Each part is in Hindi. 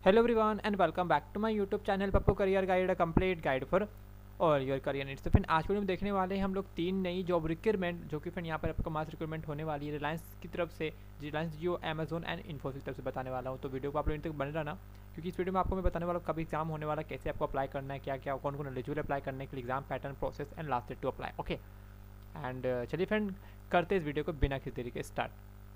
Hello everyone and welcome back to my YouTube channel Pappu career guide, a complete guide for our your career needs. तो फिर आज वीडियो में देखने वाले हैं हम लोग 3 नई जॉब रिक्वायरमेंट जो कि फिर यहाँ पर आपको मास रिक्वायरमेंट होने वाली है रिलायंस की तरफ से, रिलायंस जियो, अमेजोन एंड इन्फोसिस की तरफ से बताने वाला हूँ। तो वीडियो को आप लोग तक बने रहना, क्योंकि इस वीडियो में आपको मैं बताने वाला हूँ कब एग्जाम होने वाला, कैसे आपको अप्लाई करना है, क्या क्या कौन कौन एलिजिबल अप्लाई करने के लिए, exam pattern, process and last date to apply. Okay and चलिए फ्रेंड करते इस वीडियो को बिना किसी तरीके स्टार्ट।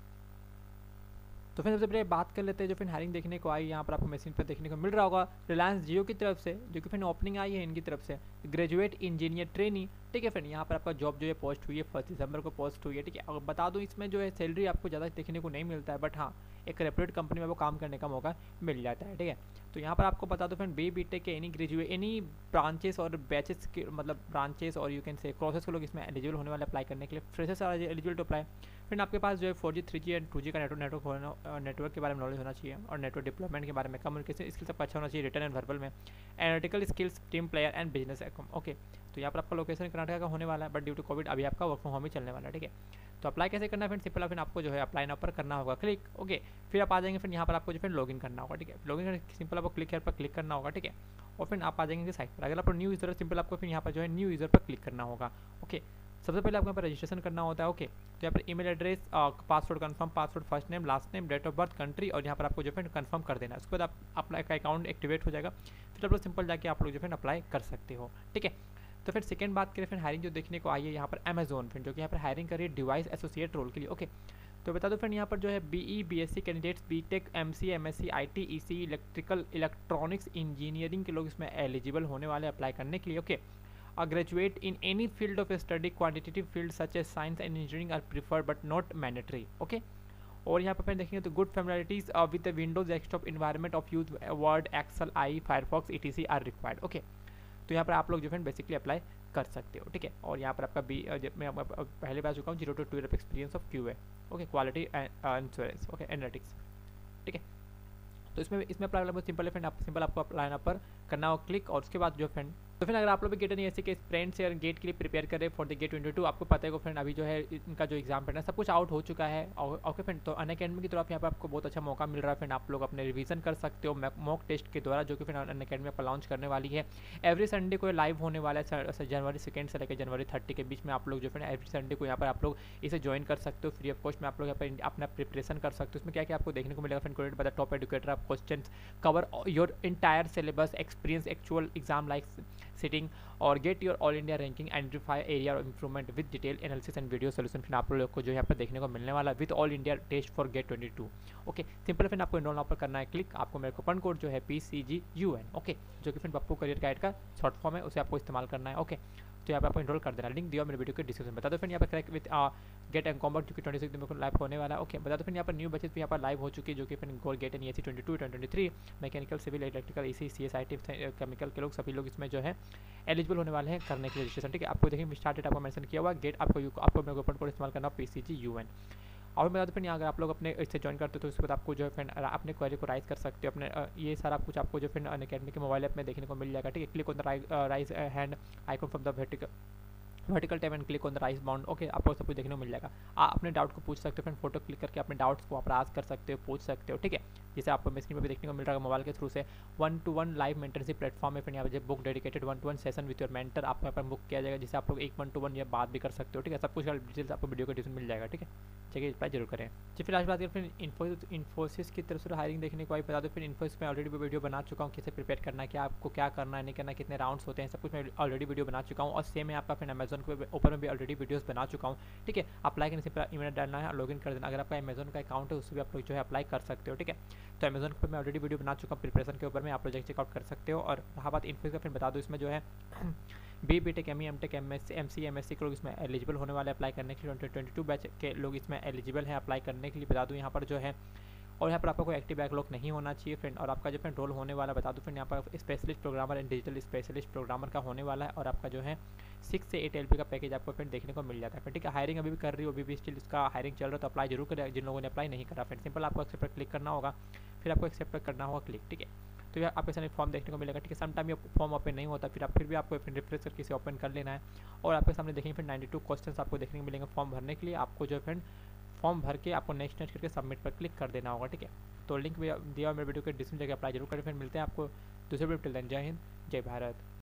तो फिर सबसे पहले बात कर लेते हैं जो फिर हायरिंग देखने को आई, यहाँ पर आपको मशीन पर देखने को मिल रहा होगा रिलायंस जियो की तरफ से, जो कि फिर ओपनिंग आई है इनकी तरफ से ग्रेजुएट इंजीनियर ट्रेनी। ठीक है फ्रेंड, यहाँ पर आपका जॉब जो है पोस्ट हुई है 1 दिसंबर को पोस्ट हुई है। ठीक है, और बता दूँ इसमें जो है सैलरी आपको ज़्यादा देखने को नहीं मिलता है, बट हाँ एक रेप्यूटेड कंपनी में वो काम करने का मौका मिल जाता है। ठीक है, तो यहाँ पर आपको बता दो फ्रेंड BTech के एनी ग्रेजुएट एनी ब्रांचेस और बैचेस के मतलब ब्रांचेस और यू कैन से कोर्सेज के लोग इसमें एलिजिबल होने वाले अप्लाई करने के लिए। Freshers are eligible to apply. फिर आपके पास जो है 4G 3G एंड 2G का नेटवर्क के बारे में नॉलेज होना चाहिए, और नेटवर्क डिप्लॉयमेंट के बारे में, कम्युनिकेशन स्किल्स आपका अच्छा होना चाहिए रिटर्न एंड वर्बल में, analytical skills, team player and business account. Okay, तो यहाँ पर आपका लोकेशन कर्नाटक का होने वाला है, बट ड्यू टू कोविड अभी आपका वर्क फ्रॉम होम ही चलने वाला है। ठीक है, तो अप्लाई कैसे करना है फिर सिंपल, फिर आपको जो है अप्लाई नाउ पर करना होगा क्लिक। ओके, फिर आप आ जाएंगे, फिर यहाँ पर आपको जो फिर लॉगिन करना होगा। ठीक है, लॉगिन सिंपल आपको क्लिक पर क्लिक करना होगा। ठीक है, और फिर आप आ जाएंगे साइट पर। अगर आप न्यू यूज़र सिंपल आपको फिर यहाँ पर जो है न्यू यूज़र पर क्लिक करना होगा। ओके, सबसे पहले आपको यहाँ पर रजिस्ट्रेशन करना होता है। ओके, तो यहाँ पर email address, password confirm, password, first name, last name, date of birth, country, और यहाँ पर आपको जो है कंफर्म कर देना है। उसके बाद आप अपना अकाउंट एक्टिवेट हो जाएगा, फिर आप लोग सिंपल जाके आप लोग जो है अप्लाई कर सकते हो। ठीक है, तो फिर सेकंड बात करें फिर हायरिंग जो देखने को आई है यहाँ पर अमेजोन, फिर जो कि यहाँ पर हायरिंग करी है डिवाइस एसोसिएट रोल के लिए। ओके, तो बता दो फ्रेंड यहाँ पर जो है BE BSc कैंडिडेट्स, BTech MCA MSc IT EC electrical electronics engineering के लोग इसमें एलिजिबल होने वाले अप्लाई करने के लिए। Okay, a graduate in any field of study quantitative field such as science and engineering are preferred but not mandatory. Okay, और यहाँ पर देखेंगे तो good familiarities with the Windows desktop environment of use Word Excel I Firefox ETC are required. Okay, तो यहाँ पर आप लोग जो है बेसिकली अप्लाई कर सकते हो। ठीक है, और यहाँ पर आपका मैं पहले बता चुका हूँ 0 to 12 experience of QA। Okay, quality insurance, okay, analytics. ठीक है, तो इसमें अप्लाई सिंपल है फ्रेंड, आप सिंपल आपको अप्लाई पर करना हो क्लिक, और उसके बाद जो फ्रेंड तो फिर अगर आप लोग भी गेट ऐसे के फ्रेंड्स या गेट के लिए प्रिपेयर करें फॉर द गेट 22, आपको पता है फ्रेंड अभी जो है इनका जो एग्जाम पैटर्न सब कुछ आउट हो चुका है। ओके फ्रेंड, तो अनअकैडमी की तरफ यहाँ पर आपको बहुत अच्छा मौका मिल रहा है फ्रेंड, आप लोग अपने रिवीजन कर सकते हो मॉक टेस्ट के द्वारा, जो कि फिर अनअकैडमी पर लॉन्च करने वाली है। एवरी संडे को लाइव होने वाला है, जनवरी 2 से लेकर जनवरी 30 के बीच में आप लोग जो है एवरी संडे को यहाँ पर आप लोग इसे ज्वाइन कर सकते हो फ्री ऑफ कॉस्ट में। आप लोग यहाँ पर अपना प्रिपरेशन कर सकते हो। इसमें क्या क्या आपको देखने को मिलेगा friend, created by the top educator of question, cover your entire syllabus, experience actual exam like sitting, और get your all India ranking, identify area of improvement with detail analysis and video solution. फिर आप लोग को जो यहाँ पर देखने को मिलने वाला with all India test for GATE 22। Okay, simple फिर आपको इनरोल पर करना है क्लिक, आपको मेरे कूपन कोड जो है PCGUN, ओके, जो कि फिर पप्पू करियर गाइड का शॉर्ट फॉर्म है, उसे आपको इस्तेमाल करना है। ओके, तो यहाँ पर आपको इनरोल कर देना, लिंक दिया मेरे वीडियो के डिस्क्रिप्शन में। बता दो फिर यहाँ पर crack with GATE and combat जो कि 26 दिन में लाइव होने वाला है। ओके, बता दो फिर यहाँ पर न्यू बैचेस भी यहाँ पर लाइव हो चुकी है, जो कि फिर goal GATE and ESE 22 2023 mechanical civil electrical EC CS IT chemical के लोग सभी लोग इसमें जो है एलिजिबल होने वाले हैं करने के लिए रजिस्ट्रेशन। ठीक है, आपको देखिए स्टार्ट डेट आपको मेंशन किया हुआ, गेट आपको मेरे कूपन कोड इस्तेमाल करना PCGUN। और बता दो फिर अगर आप लोग अपने इससे ज्वाइन करते हो तो उसके बाद आपको जो है फिर अपने क्वेरी को राइज कर सकते हो अपने ये सारा कुछ आपको जो फिर अनअकैडमी के मोबाइल ऐप में देखने को मिल जाएगा। ठीक है, click on the raise hand icon from the vertical tab and click on the raise bound. Okay, आपको सब कुछ देखने को मिल जाएगा। आप अपने डाउट को पूछ सकते हो, फिर फोटो क्लिक करके अपने डाउट्स को आप आस्क कर सकते हो, पूछ सकते हो। ठीक है, जैसे आपको स्क्रीन पर भी देखने को मिल रहा है मोबाइल के थ्रू से 1-to-1 लाइव मेंटरशिप प्लेटफॉर्म है। फिर यहाँ पर book dedicated 1-to-1 session with your mentor आपको यहाँ पर बुक किया जाएगा, जिससे आप लोग एक 1-to-1 या बात भी कर सकते हो। ठीक है, सब कुछ डिटेल्स आपको वीडियो के डिस्क्रिप्शन मिल जाएगा। ठीक है, चलिए अप्लाई जरूर करें। जी, फिर आज बात करें फिर इन्फोसिस की तरफ से हायरिंग देखने को आई। बता दो फिर इन्फोसिस में ऑलरेडी वीडियो बना चुका हूँ, कैसे प्रिपेयर करना है, क्या आपको क्या करना है, नहीं करना, कितने राउंड्स होते हैं, सब कुछ मैं ऑलरेडी वीडियो बना चुका हूँ। और सेम है आपका फिर अमेजन के ऊपर में भी ऑलरेडी वीडियोस बना चुका हूँ। ठीक है, अप्लाई करने से ईमेल डालना है, लॉगिन कर देना। अगर आपका अमेजन का अकाउंट है उससे भी आप लोग जो है अप्लाई कर सकते हो। ठीक है, तो अमेजन के ऊपर मैं ऑलरेडी वीडियो बना चुका हूँ प्रिपरेशन के ऊपर में, आप लोग चेकआउट कर सकते हो। और रहा बात इन्फोसिस का, फिर बता दो इसमें जो है BTech ME MTech MSc MSc के लोग इसमें एलिजिबल होने वाले अप्लाई करने के लिए। 2022 बैच के लोग इसमें एलिजिबल हैं अप्लाई करने के लिए, बता दूँ यहाँ पर जो है। और यहाँ पर आपका कोई एक्टिव बैकलॉग नहीं होना चाहिए फ्रेंड। और आपका जो फ्रेंड रोल होने वाला बता दूँ फ्रेंड, यहाँ पर specialist programmer and digital specialist programmer का होने वाला है। और आपका जो है 6 से 8 LP का पैकेज आपको फ्रेंड देखने को मिल जाता है। ठीक है, हायरिंग अभी भी कर रही हो, अभी भी स्टिल इसका हायरिंग चल रहा है, तो अप्लाई जरूर करें जिन लोगों ने अप्लाई नहीं करा फ्रेंड। सिंपल आपको एक्सेप्ट पर क्लिक करना होगा, फिर आपको एक्सेप्ट पर करना होगा क्लिक। ठीक है, तो यार आपके सामने फॉर्म देखने को मिलेगा। ठीक है, सम टाइम ये फॉर्म ओपन नहीं होता, फिर भी आपको रिफ्रेश करके इसे ओपन कर लेना है। और आपके सामने देखेंगे फिर 92 क्वेश्चन आपको देखने को मिलेंगे फॉर्म भरने के लिए। आपको जो फ्रेंड फॉर्म भर के आपको नेक्स्ट करके सबमिट पर क्लिक कर देना होगा। ठीक है, तो लिंक भी दिया मेरे वीडियो के डिस्क्रिप्शन जगह अप्लाई जरूर करें। फिर मिलते हैं आपको दूसरे वीडियो। टिल देन जय हिंद, जय भारत।